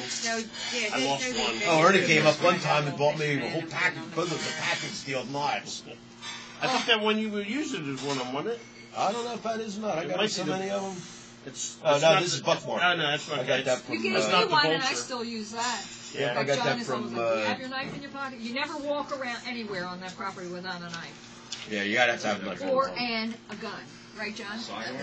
No, yeah, I lost one. Oh, Ernie came up one time and bought me a whole package, both of the package steel knives. I think that one you were using is one of them, wasn't it? I don't know if that is or not. I got so many of them. It's Oh, no, not this the- is Buckmore. Oh, no, that's not I got that from... You gave That's me not the one and I vulture. still use that. Yeah, I got John that is from... always like, do you have your knife in your pocket? You never walk around anywhere on that property without a knife. yeah, you gotta have to have a knife. Or and a gun. Right, John?